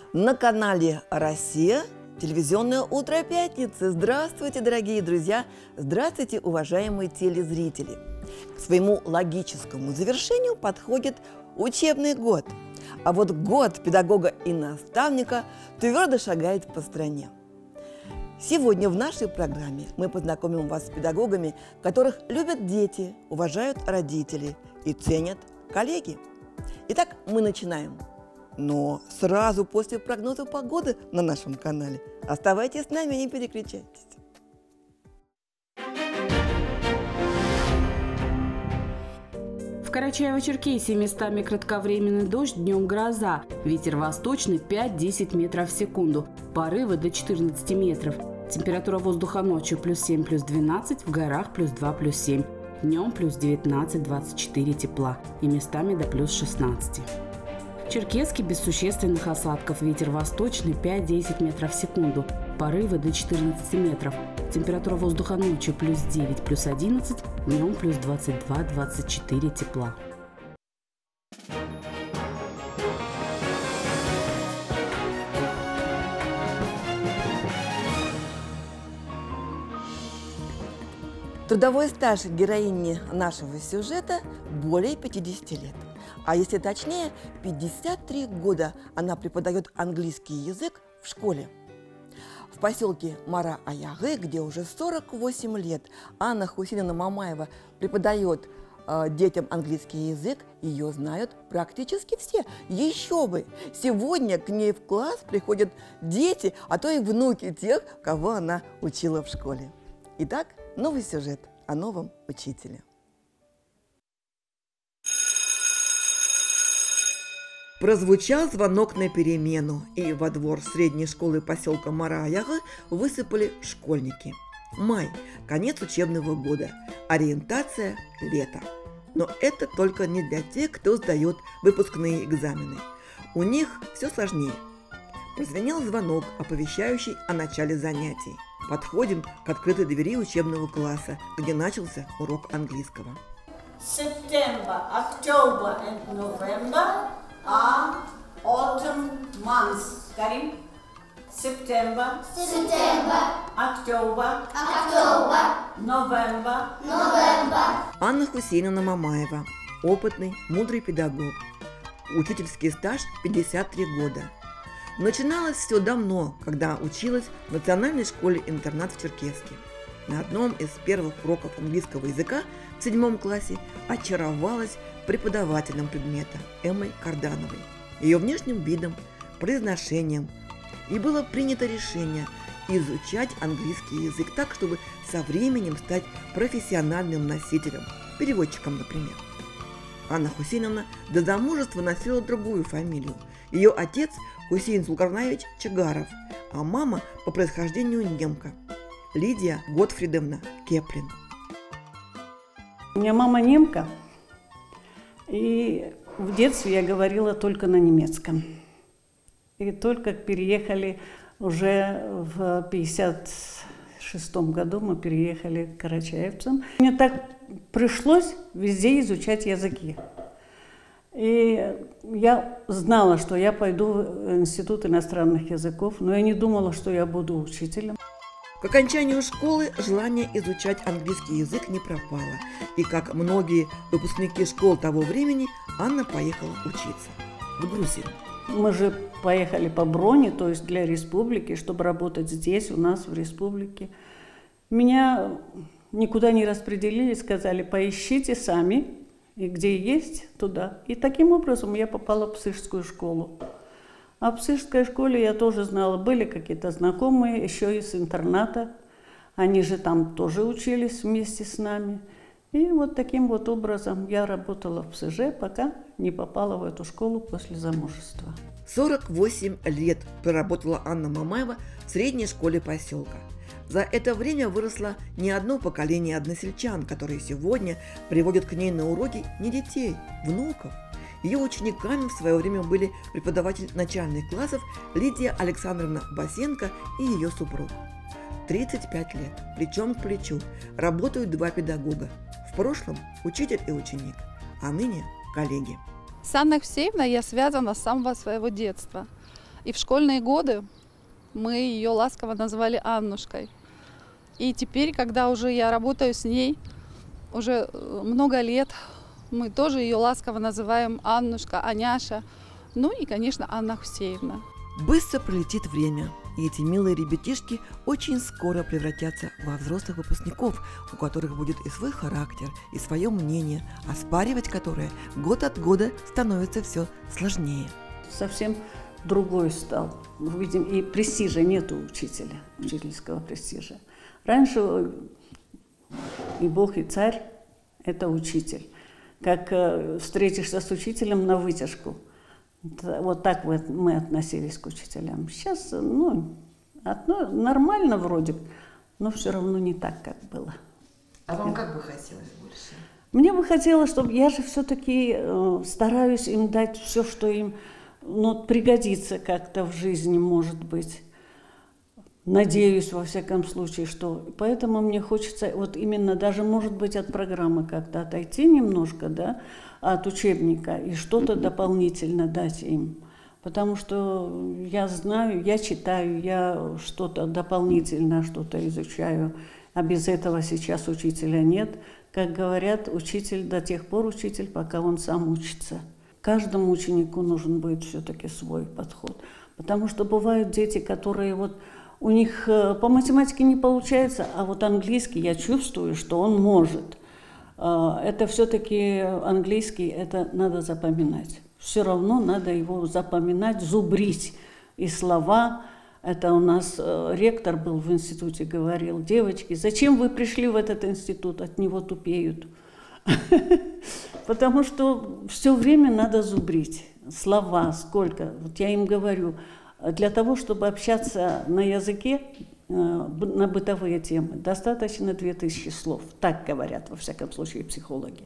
На канале «Россия» телевизионное утро пятницы. Здравствуйте, дорогие друзья! Здравствуйте, уважаемые телезрители! К своему логическому завершению подходит учебный год. А вот год педагога и наставника твердо шагает по стране. Сегодня в нашей программе мы познакомим вас с педагогами, которых любят дети, уважают родители и ценят коллеги. Итак, мы начинаем. Но сразу после прогноза погоды на нашем канале. Оставайтесь с нами, не переключайтесь. В Карачаево-Черкесии местами кратковременный дождь, днем гроза. Ветер восточный 5-10 метров в секунду. Порывы до 14 метров. Температура воздуха ночью +7, +12, в горах +2, +7. Днем +19, 24 тепла и местами до +16. В Черкесске без существенных осадков. Ветер восточный 5-10 метров в секунду. Порывы до 14 метров. Температура воздуха ночью +9, +11, днем +22, 24 тепла. Трудовой стаж героини нашего сюжета более 50 лет. А если точнее, 53 года она преподает английский язык в школе. В поселке Мара-Аягы, где уже 48 лет Анна Хусейновна Мамаева преподает детям английский язык, ее знают практически все. Еще бы! Сегодня к ней в класс приходят дети, а то и внуки тех, кого она учила в школе. Итак, новый сюжет о новом учителе. Прозвучал звонок на перемену, и во двор средней школы поселка Мара-Аягы высыпали школьники. Май, конец учебного года, ориентация – лето. Но это только не для тех, кто сдает выпускные экзамены. У них все сложнее. Прозвенел звонок, оповещающий о начале занятий. Подходим к открытой двери учебного класса, где начался урок английского. September, October and November are autumn months. Karim? September, October, November. Анна Хусейновна Мамаева, опытный, мудрый педагог. Учительский стаж 53 года. Начиналось все давно, когда училась в национальной школе-интернат в Черкесске. На одном из первых уроков английского языка в 7 классе очаровалась преподавателем предмета Эммой Кардановой, ее внешним видом, произношением. И было принято решение изучать английский язык так, чтобы со временем стать профессиональным носителем, переводчиком, например. Анна Хусейновна до замужества носила другую фамилию. Ее отец Хусейн Зулкарнаевич Чигаров, а мама по происхождению немка Лидия Готфридовна Кеплин. У меня мама немка, и в детстве я говорила только на немецком. И только переехали уже в 1956 году, мы переехали к карачаевцам. Мне так пришлось везде изучать языки. И я знала, что я пойду в Институт иностранных языков, но я не думала, что я буду учителем. К окончанию школы желание изучать английский язык не пропало. И, как многие выпускники школ того времени, Анна поехала учиться в Грузию. Мы же поехали по броне, то есть для республики, чтобы работать здесь, у нас в республике. Меня никуда не распределили, сказали, поищите сами, и где есть, туда. И таким образом я попала в Псышскую школу. А в Псышской школе я тоже знала, были какие-то знакомые, еще из интерната. Они же там тоже учились вместе с нами. И вот таким вот образом я работала в ПСЖ, пока не попала в эту школу после замужества. 48 лет проработала Анна Мамаева в средней школе поселка. За это время выросло не одно поколение односельчан, которые сегодня приводят к ней на уроки не детей, внуков. Ее учениками в свое время были преподаватель начальных классов Лидия Александровна Басенко и ее супруг. 35 лет, плечом к плечу, работают два педагога. В прошлом учитель и ученик, а ныне коллеги. С Анной Хусейновной я связана с самого своего детства. И в школьные годы мы ее ласково называли Аннушкой. И теперь, когда уже я работаю с ней, уже много лет, мы тоже ее ласково называем Аннушка, Аняша, ну и, конечно, Анна Хусеевна. Быстро пролетит время, и эти милые ребятишки очень скоро превратятся во взрослых выпускников, у которых будет и свой характер, и свое мнение, оспаривать которое год от года становится все сложнее. Совсем другой стал. Мы видим, и престижа нету учителя, учительского престижа. Раньше и Бог, и царь – это учитель. Как встретишься с учителем на вытяжку. Вот так вот мы относились к учителям. Сейчас, нормально вроде, но все равно не так, как было. А вам как бы хотелось больше? Мне бы хотелось, чтобы я же все-таки стараюсь им дать все, что им пригодится как-то в жизни, может быть. Надеюсь, во всяком случае, что... Поэтому мне хочется вот именно даже, может быть, от программы как-то отойти немножко, да, от учебника и что-то дополнительно дать им. Потому что я знаю, я читаю, я что-то дополнительно, что-то изучаю, а без этого сейчас учителя нет. Как говорят, учитель до тех пор учитель, пока он сам учится. Каждому ученику нужен будет все-таки свой подход. Потому что бывают дети, которые вот... У них по математике не получается, а вот английский я чувствую, что он может. Это все-таки английский, это надо запоминать. Все равно надо его запоминать, зубрить. И слова, это у нас ректор был в институте, говорил: девочки, зачем вы пришли в этот институт, от него тупеют. Потому что все время надо зубрить. Слова сколько, вот я им говорю, для того, чтобы общаться на языке, на бытовые темы, достаточно 2000 слов. Так говорят, во всяком случае, психологи.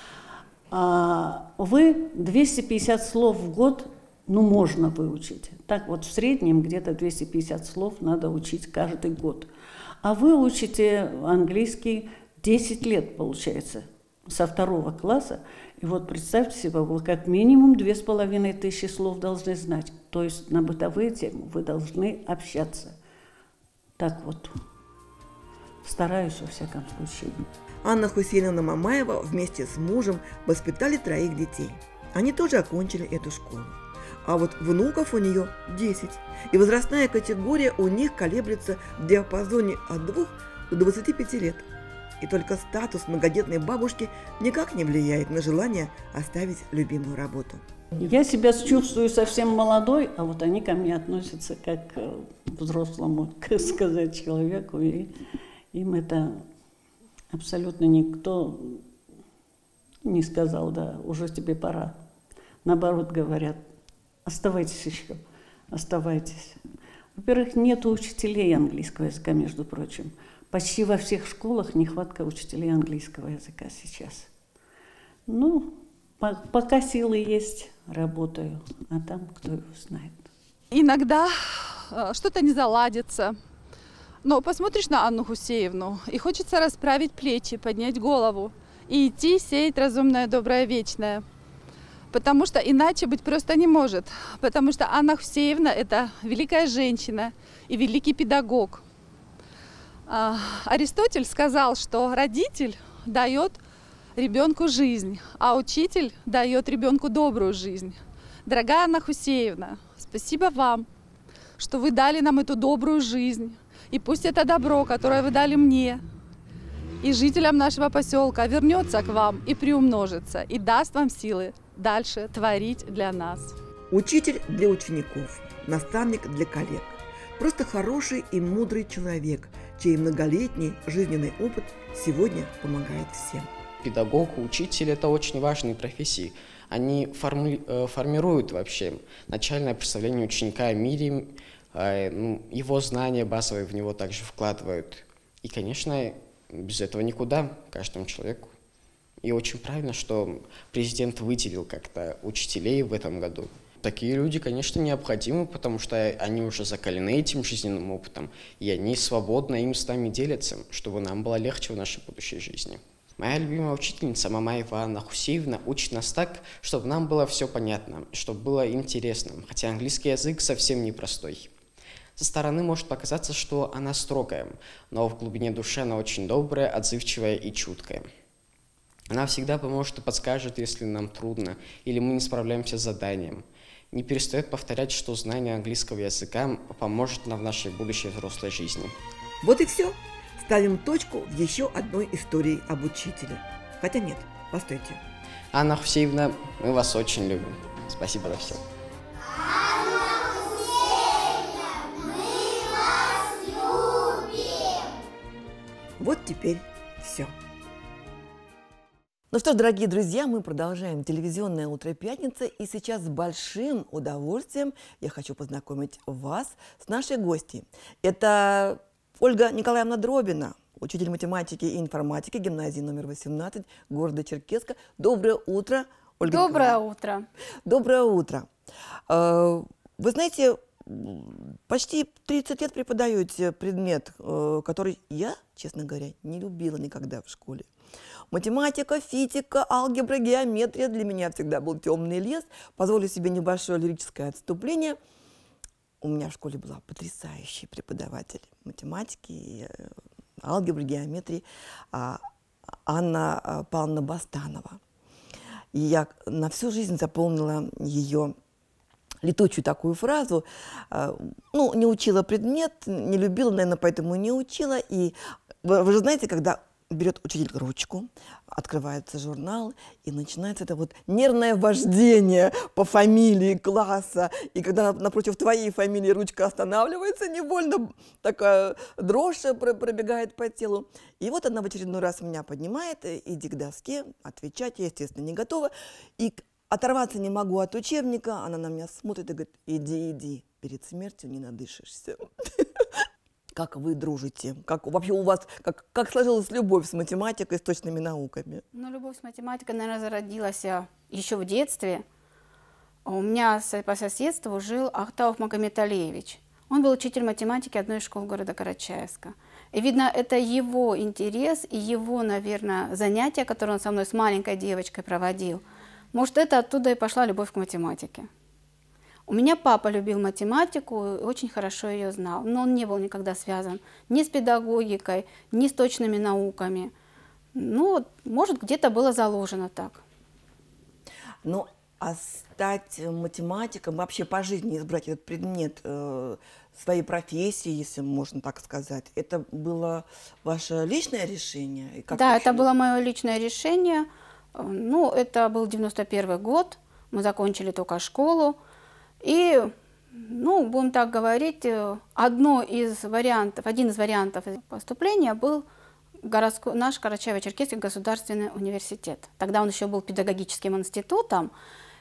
А вы 250 слов в год, можно выучить. Так вот, в среднем где-то 250 слов надо учить каждый год. А вы учите английский 10 лет, получается, со 2 класса. И вот представьте себе, вы как минимум 2500 слов должны знать. То есть на бытовые темы вы должны общаться. Так вот, стараюсь во всяком случае. Анна Хусейновна Мамаева вместе с мужем воспитали 3 детей. Они тоже окончили эту школу. А вот внуков у нее 10. И возрастная категория у них колеблется в диапазоне от 2 до 25 лет. И только статус многодетной бабушки никак не влияет на желание оставить любимую работу. Я себя чувствую совсем молодой, а вот они ко мне относятся как к взрослому, так сказать, человеку. И им это абсолютно никто не сказал: да, уже тебе пора. Наоборот, говорят: оставайтесь еще, оставайтесь. Во-первых, нет учителей английского языка, между прочим. Почти во всех школах нехватка учителей английского языка сейчас. Пока силы есть, работаю, а там кто его знает. Иногда что-то не заладится, но посмотришь на Анну Хусеевну, и хочется расправить плечи, поднять голову и идти сеять разумное, доброе, вечное. Потому что иначе быть просто не может. Потому что Анна Хусеевна – это великая женщина и великий педагог. Аристотель сказал, что родитель дает ребенку жизнь, а учитель дает ребенку добрую жизнь. Дорогая Анна Хусеевна, спасибо вам, что вы дали нам эту добрую жизнь. И пусть это добро, которое вы дали мне и жителям нашего поселка, вернется к вам и приумножится, и даст вам силы дальше творить для нас. Учитель для учеников, наставник для коллег. Просто хороший и мудрый человек, чей многолетний жизненный опыт сегодня помогает всем. Педагог, учитель – это очень важные профессии. Они формируют вообще начальное представление ученика о мире, его знания базовые в него также вкладывают. И, конечно, без этого никуда каждому человеку. И очень правильно, что президент выделил как-то учителей в этом году. Такие люди, конечно, необходимы, потому что они уже закалены этим жизненным опытом, и они свободно им с нами делятся, чтобы нам было легче в нашей будущей жизни. Моя любимая учительница Мамаева Анна Хусеевна учит нас так, чтобы нам было все понятно, чтобы было интересно, хотя английский язык совсем непростой. Со стороны может показаться, что она строгая, но в глубине души она очень добрая, отзывчивая и чуткая. Она всегда поможет и подскажет, если нам трудно или мы не справляемся с заданием. Не перестает повторять, что знание английского языка поможет нам в нашей будущей взрослой жизни. Вот и все. Ставим точку в еще одной истории об учителе. Хотя нет, постойте. Анна Хусеевна, мы вас очень любим. Спасибо за все. Вот теперь все. Ну что ж, дорогие друзья, мы продолжаем телевизионное «Утро пятницы», и сейчас с большим удовольствием я хочу познакомить вас с нашей гостьей. Это Ольга Николаевна Дробина, учитель математики и информатики гимназии номер 18 города Черкесска. Доброе утро, Ольга Доброе Николаевна. утро. Доброе утро. Вы знаете, почти 30 лет преподаете предмет, который я, честно говоря, не любила никогда в школе. Математика, физика, алгебра, геометрия для меня всегда был темный лес. Позволю себе небольшое лирическое отступление. У меня в школе была потрясающий преподаватель математики, и алгебры, геометрии Анна Павловна Бастанова. И я на всю жизнь запомнила ее летучую такую фразу. Ну, не учила предмет, не любила, наверное, поэтому не учила. И вы же знаете, когда берет учитель ручку, открывается журнал, и начинается это вот нервное вождение по фамилии класса. И когда напротив твоей фамилии ручка останавливается, невольно такая дрожь пробегает по телу. И вот она в очередной раз меня поднимает: иди к доске, отвечать. Я, естественно, не готова. И оторваться не могу от учебника. Она на меня смотрит и говорит: иди, перед смертью не надышишься. Как вы дружите? Как вообще у вас, как сложилась любовь с математикой, с точными науками? Ну, любовь с математикой, наверное, зародилась еще в детстве. У меня по соседству жил Ахтауф Магомед-Алиевич. Он был учитель математики одной из школ города Карачаевска. И, видно, это его интерес и его, наверное, занятия, которые он со мной с маленькой девочкой проводил. Может, это оттуда и пошла любовь к математике. У меня папа любил математику и очень хорошо ее знал, но он не был никогда связан ни с педагогикой, ни с точными науками. Ну, может, где-то было заложено так. Ну, а стать математиком, вообще по жизни избрать этот предмет своей профессии, если можно так сказать, это было ваше личное решение? И как да, вообще? Это было мое личное решение. Ну, это был 91 год, мы закончили только школу. И, ну, будем так говорить, один из вариантов поступления был наш Карачаево-Черкесский государственный университет. Тогда он еще был педагогическим институтом.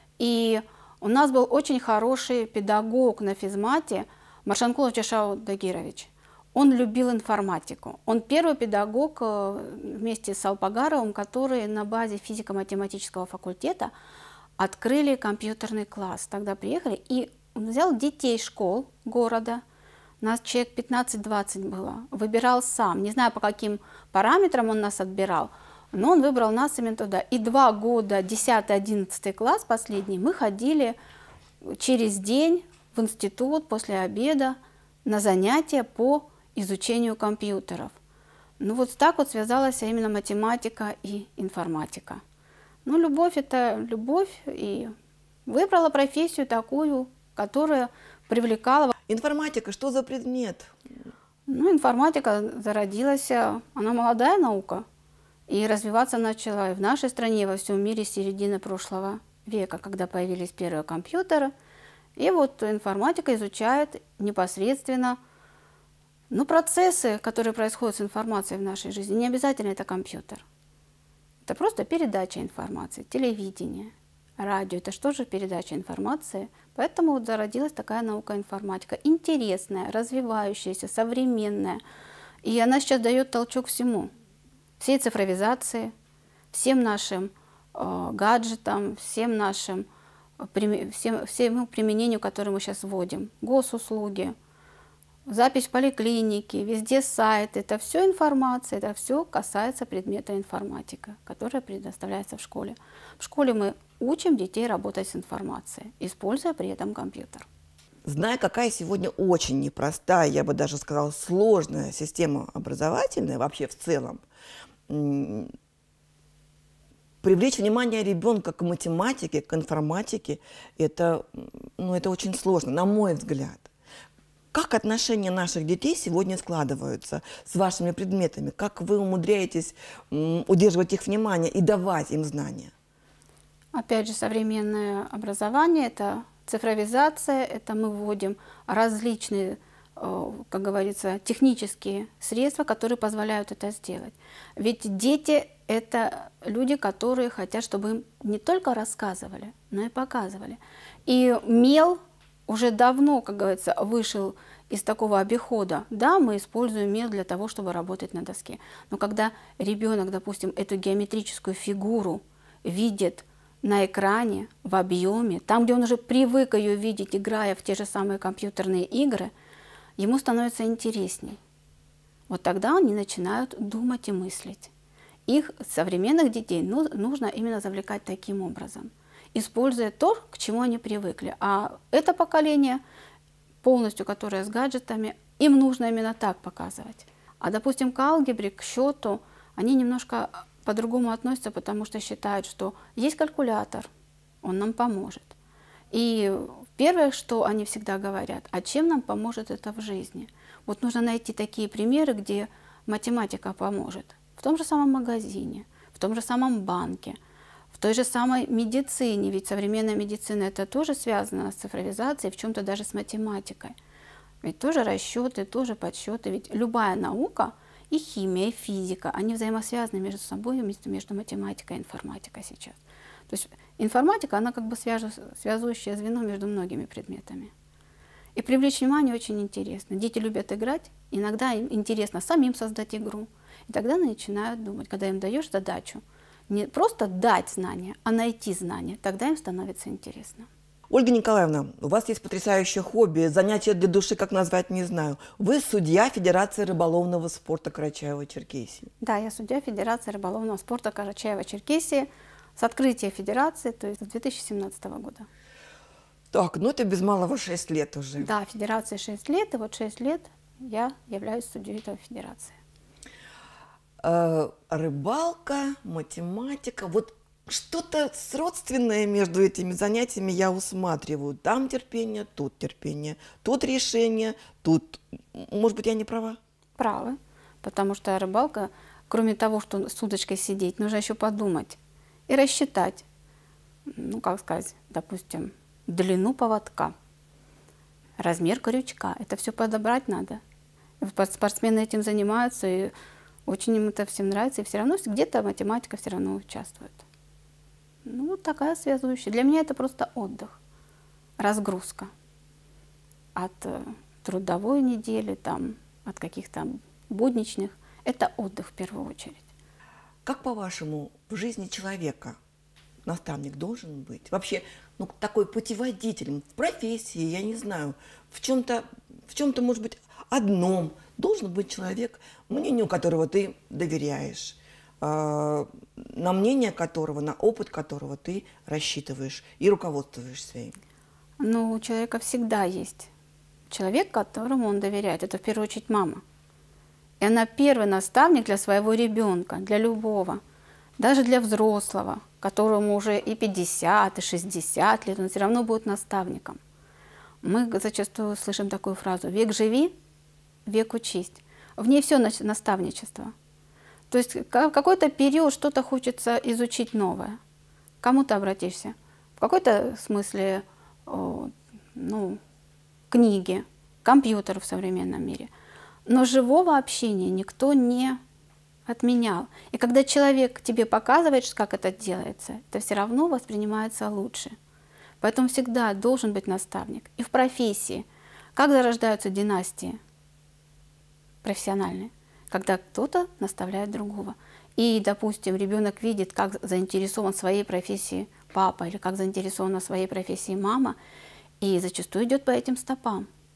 И у нас был очень хороший педагог на физмате Маршанкулов Чашау Дагирович. Он любил информатику. Он первый педагог вместе с Алпагаровым, которые на базе физико-математического факультета открыли компьютерный класс. Тогда приехали, и он взял детей школ города, нас человек 15-20 было, выбирал сам. Не знаю, по каким параметрам он нас отбирал, но он выбрал нас именно туда. И 2 года, 10-11 класс последний, мы ходили через день в институт после обеда на занятия по изучению компьютеров. Ну вот так вот связалась именно математика и информатика. Ну, любовь – это любовь, и выбрала профессию такую, которая привлекала. Информатика, что за предмет? Ну, информатика зародилась, она молодая наука, и развиваться начала и в нашей стране, и во всем мире с середины прошлого века, когда появились первые компьютеры. И вот информатика изучает непосредственно процессы, которые происходят с информацией в нашей жизни. Не обязательно это компьютер. Это просто передача информации, телевидение, радио. Это что же передача информации? Поэтому вот зародилась такая наука информатика. Интересная, развивающаяся, современная. И она сейчас дает толчок всему. Всей цифровизации, всем нашим гаджетам, всему применению, которое мы сейчас вводим. Госуслуги, запись в поликлинике, везде сайт. Это все информация, это все касается предмета информатика, которая предоставляется в школе. В школе мы учим детей работать с информацией, используя при этом компьютер. Зная, какая сегодня очень непростая, я бы даже сказала, сложная система образовательная вообще в целом, привлечь внимание ребенка к математике, к информатике, это очень сложно, на мой взгляд. Как отношения наших детей сегодня складываются с вашими предметами? Как вы умудряетесь удерживать их внимание и давать им знания? Опять же, современное образование – это цифровизация, это мы вводим различные, как говорится, технические средства, которые позволяют это сделать. Ведь дети – это люди, которые хотят, чтобы им не только рассказывали, но и показывали. И мел уже давно, как говорится, вышел из такого обихода. Да, мы используем мел для того, чтобы работать на доске. Но когда ребенок, допустим, эту геометрическую фигуру видит на экране, в объеме, там, где он уже привык ее видеть, играя в те же самые компьютерные игры, ему становится интересней. Вот тогда они начинают думать и мыслить. Их, современных детей, нужно именно завлекать таким образом, используя то, к чему они привыкли. А это поколение, полностью которое с гаджетами, им нужно именно так показывать. А, допустим, к алгебре, к счету, они немножко по-другому относятся, потому что считают, что есть калькулятор, он нам поможет. И первое, что они всегда говорят, а чем нам поможет это в жизни? Вот нужно найти такие примеры, где математика поможет. В том же самом магазине, в том же самом банке, в той же самой медицине, ведь современная медицина это тоже связано с цифровизацией, в чем-то даже с математикой. Ведь тоже расчеты, тоже подсчеты, ведь любая наука, и химия, и физика, они взаимосвязаны между собой, между математикой и информатикой сейчас. То есть информатика, она как бы связующее звено между многими предметами. И привлечь внимание очень интересно. Дети любят играть, иногда им интересно самим создать игру. И тогда они начинают думать, когда им даешь задачу, не просто дать знания, а найти знания, тогда им становится интересно. Ольга Николаевна, у вас есть потрясающее хобби, занятие для души, как назвать, не знаю. Вы судья Федерации рыболовного спорта Карачаево-Черкесии. Да, я судья Федерации рыболовного спорта Карачаево-Черкесии с открытия федерации, то есть с 2017 года. Так, это без малого 6 лет уже. Да, федерации 6 лет, и вот 6 лет я являюсь судьей этой федерации. Рыбалка, математика, вот что-то сродственное между этими занятиями я усматриваю. Там терпение, тут решение, тут... Может быть, я не права? Правы, потому что рыбалка, кроме того, что с удочкой сидеть, нужно еще подумать и рассчитать, как сказать, допустим, длину поводка, размер крючка. Это все подобрать надо. Спортсмены этим занимаются, и очень им это всем нравится, и все равно где-то математика все равно участвует. Вот такая связующая. Для меня это просто отдых, разгрузка от трудовой недели, от каких-то будничных. Это отдых в первую очередь. Как, по-вашему, в жизни человека наставник должен быть? Вообще, такой путеводитель в профессии, я не знаю, в чем-то, может быть, одном должен быть человек, мнению которого ты доверяешь, на мнение которого, на опыт которого ты рассчитываешь и руководствуешься им. У человека всегда есть человек, которому он доверяет. Это в первую очередь мама. И она первый наставник для своего ребенка, для любого, даже для взрослого, которому уже и 50, и 60 лет, он все равно будет наставником. Мы зачастую слышим такую фразу: «Век живи, век учись». В ней все наставничество. То есть в какой-то период что-то хочется изучить новое. К кому ты обратишься? В какой-то смысле книги, компьютер в современном мире. Но живого общения никто не отменял. И когда человек тебе показывает, как это делается, это все равно воспринимается лучше. Поэтому всегда должен быть наставник. И в профессии. Как зарождаются династии профессиональные? Когда кто-то наставляет другого. И, допустим, ребенок видит, как заинтересован в своей профессии папа, или как заинтересована в своей профессии мама, и зачастую идет по этим стопам.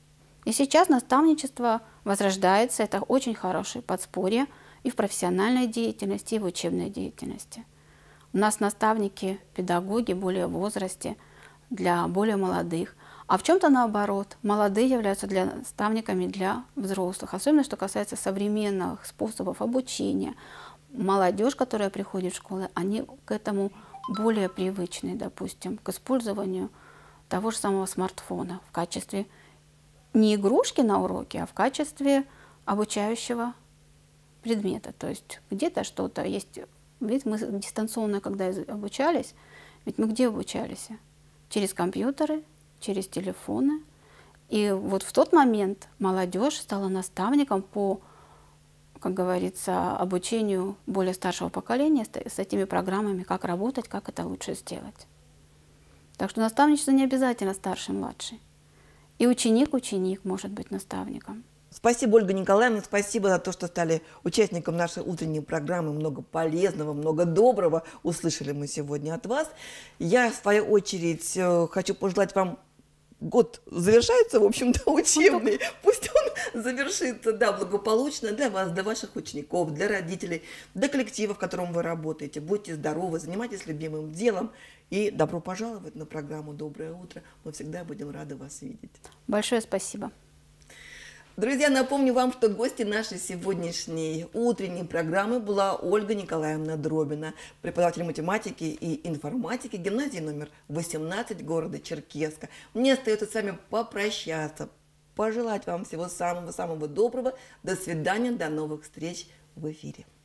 И сейчас наставничество возрождается, это очень хорошее подспорье и в профессиональной деятельности, и в учебной деятельности. У нас наставники, педагоги более в возрасте, для более молодых. А в чем-то наоборот, молодые являются наставниками для взрослых, особенно что касается современных способов обучения. Молодежь, которая приходит в школы, они к этому более привычны, допустим, к использованию того же самого смартфона в качестве не игрушки на уроке, а в качестве обучающего предмета. То есть где-то что-то есть. Ведь мы дистанционно, когда обучались, ведь мы где обучались? Через компьютеры, через телефоны. И вот в тот момент молодежь стала наставником по, как говорится, обучению более старшего поколения с этими программами, как работать, как это лучше сделать. Так что наставничество не обязательно старший-младший. И ученик может быть наставником. Спасибо, Ольга Николаевна, спасибо за то, что стали участником нашей утренней программы. Много полезного, много доброго услышали мы сегодня от вас. Я, в свою очередь, хочу пожелать вам, год завершается, в общем-то, учебный. Пусть он завершится, да, благополучно для вас, для ваших учеников, для родителей, для коллектива, в котором вы работаете. Будьте здоровы, занимайтесь любимым делом. И добро пожаловать на программу «Доброе утро». Мы всегда будем рады вас видеть. Большое спасибо. Друзья, напомню вам, что гости нашей сегодняшней утренней программы была Ольга Николаевна Дробина, преподаватель математики и информатики гимназии номер 18 города Черкесска. Мне остается с вами попрощаться, пожелать вам всего самого-самого доброго. До свидания, до новых встреч в эфире.